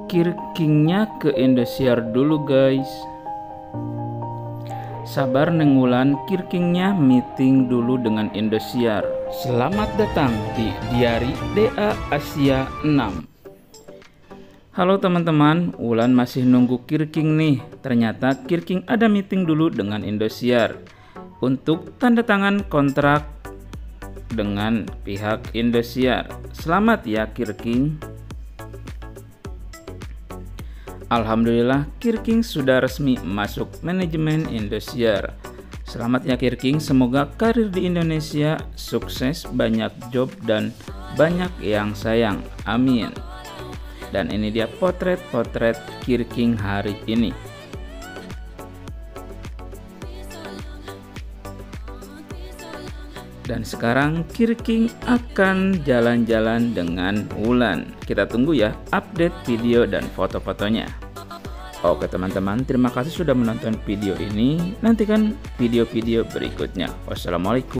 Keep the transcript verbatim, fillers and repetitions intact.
Kirkingnya ke Indosiar dulu guys. Sabar nenggulan, Kirkingnya meeting dulu dengan Indosiar. Selamat datang di Diari D A Asia enam. Halo teman-teman, Wulan masih nunggu Kirking nih. Ternyata Kirking ada meeting dulu dengan Indosiar untuk tanda tangan kontrak dengan pihak Indosiar. Selamat ya Kirking. Alhamdulillah, Kirking sudah resmi masuk manajemen Indosiar. Selamat ya Kirking, semoga karir di Indonesia sukses, banyak job dan banyak yang sayang. Amin. Dan ini dia potret-potret Kirking hari ini. Dan sekarang Kirking akan jalan-jalan dengan Wulan. Kita tunggu ya update video dan foto-fotonya. Oke teman-teman, terima kasih sudah menonton video ini. Nantikan video-video berikutnya. Wassalamualaikum.